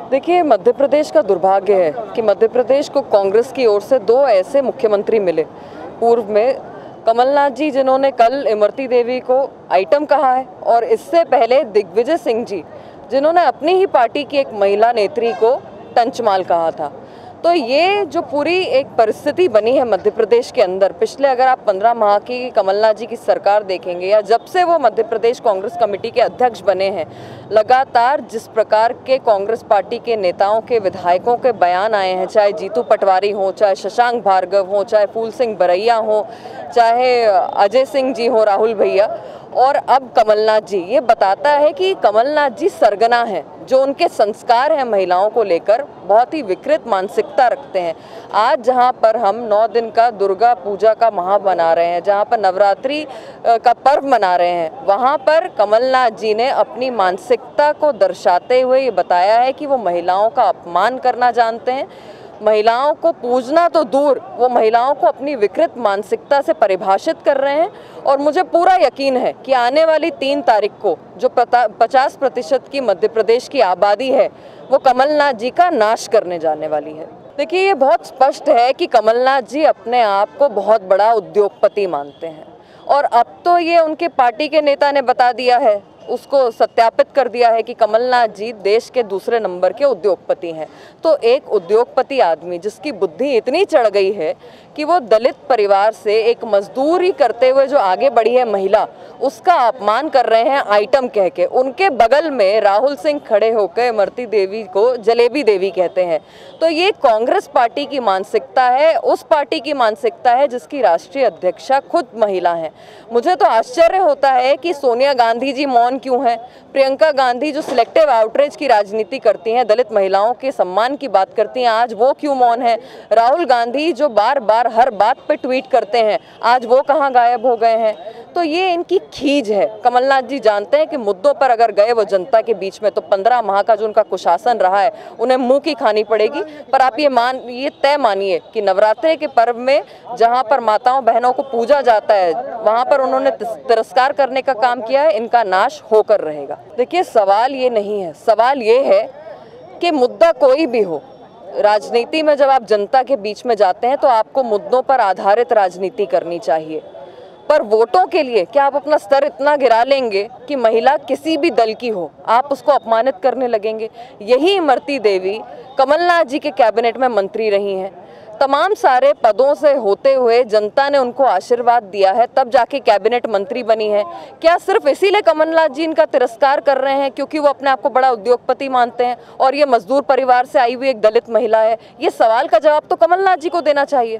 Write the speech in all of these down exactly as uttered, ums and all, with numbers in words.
देखिए, मध्य प्रदेश का दुर्भाग्य है कि मध्य प्रदेश को कांग्रेस की ओर से दो ऐसे मुख्यमंत्री मिले। पूर्व में कमलनाथ जी, जिन्होंने कल इमरती देवी को आइटम कहा है, और इससे पहले दिग्विजय सिंह जी, जिन्होंने अपनी ही पार्टी की एक महिला नेत्री को टंचमाल कहा था। तो ये जो पूरी एक परिस्थिति बनी है मध्य प्रदेश के अंदर, पिछले अगर आप पंद्रह माह की कमलनाथ जी की सरकार देखेंगे या जब से वो मध्य प्रदेश कांग्रेस कमेटी के अध्यक्ष बने हैं, लगातार जिस प्रकार के कांग्रेस पार्टी के नेताओं के, विधायकों के बयान आए हैं, चाहे जीतू पटवारी हो, चाहे शशांक भार्गव हो, चाहे फूल सिंह बरैया हो, चाहे अजय सिंह जी हो, राहुल भैया, और अब कमलनाथ जी, ये बताता है कि कमलनाथ जी सरगना हैं। जो उनके संस्कार हैं महिलाओं को लेकर, बहुत ही विकृत मानसिकता रखते हैं। आज जहां पर हम नौ दिन का दुर्गा पूजा का महा मना रहे हैं, जहां पर नवरात्रि का पर्व मना रहे हैं, वहां पर कमलनाथ जी ने अपनी मानसिकता को दर्शाते हुए ये बताया है कि वो महिलाओं का अपमान करना जानते हैं। महिलाओं को पूजना तो दूर, वो महिलाओं को अपनी विकृत मानसिकता से परिभाषित कर रहे हैं। और मुझे पूरा यकीन है कि आने वाली तीन तारीख को जो पचास प्रतिशत की मध्य प्रदेश की आबादी है, वो कमलनाथ जी का नाश करने जाने वाली है। देखिए, ये बहुत स्पष्ट है कि कमलनाथ जी अपने आप को बहुत बड़ा उद्योगपति मानते हैं, और अब तो ये उनके पार्टी के नेता ने बता दिया है, उसको सत्यापित कर दिया है कि कमलनाथ जी देश के दूसरे नंबर के उद्योगपति हैं। तो एक उद्योगपति आदमी जिसकी बुद्धि इतनी चढ़ गई है कि वो दलित परिवार से एक मजदूरी करते हुए जो आगे बढ़ी है महिला, उसका अपमान कर रहे हैं आइटम कह के। उनके बगल में राहुल सिंह खड़े होकर इमरती देवी को जलेबी देवी कहते हैं। तो ये कांग्रेस पार्टी की मानसिकता है, उस पार्टी की मानसिकता है जिसकी राष्ट्रीय अध्यक्षा खुद महिला हैं। मुझे तो आश्चर्य होता है कि सोनिया गांधी जी मौन क्यों है, प्रियंका गांधी जो सिलेक्टिव आउटरीच की राजनीति करती हैं, दलित महिलाओं के सम्मान की बात करती हैं, आज वो क्यों मौन है। राहुल गांधी जो बार बार हर बात पे ट्वीट करते हैं, आज वो कहाँ गायब हो गए हैं। तो ये इनकी खींच है। कमलनाथ जी जानते हैं कि मुद्दों पर अगर गए वो जनता के बीच में, तो पंद्रह माह का जो उनका कुशासन रहा है, उन्हें मुंह की खानी पड़ेगी। पर आप ये मान ये तय मानिए कि नवरात्रि के पर्व में जहाँ पर माताओं बहनों को पूजा जाता है, वहाँ पर उन्होंने तिरस्कार करने का काम किया है, इनका नाश होकर रहेगा। देखिए, सवाल ये नहीं है, सवाल ये है कि मुद्दा कोई भी हो, राजनीति में जब आप जनता के बीच में जाते हैं तो आपको मुद्दों पर आधारित राजनीति करनी चाहिए। पर वोटों के लिए क्या आप अपना स्तर इतना गिरा लेंगे कि महिला किसी भी दल की हो, आप उसको अपमानित करने लगेंगे। यही इमरती देवी कमलनाथ जी के कैबिनेट में मंत्री रही हैं, तमाम सारे पदों से होते हुए जनता ने उनको आशीर्वाद दिया है, तब जाके कैबिनेट मंत्री बनी है। क्या सिर्फ इसीलिए कमलनाथ जी इनका तिरस्कार कर रहे हैं क्योंकि वो अपने आप को बड़ा उद्योगपति मानते हैं और ये मजदूर परिवार से आई हुई एक दलित महिला है? ये सवाल का जवाब तो कमलनाथ जी को देना चाहिए।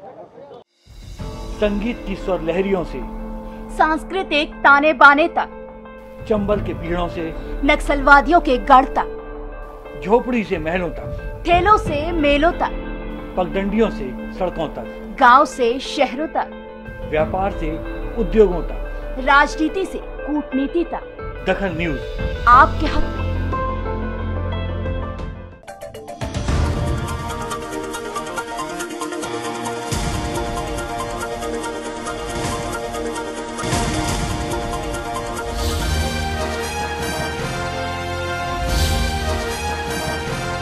संगीत की स्वर लहरियों से सांस्कृतिक ताने बाने तक, चंबल के पीड़ों से नक्सलवादियों के गढ़ तक, झोपड़ी से महलों तक, ठेलों से मेलों तक, पगडंडियों से सड़कों तक, गांव से शहरों तक, व्यापार से उद्योगों तक, राजनीति से कूटनीति तक, दखल न्यूज आपके हक में।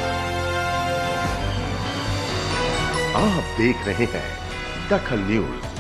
आप देख रहे हैं दखल न्यूज।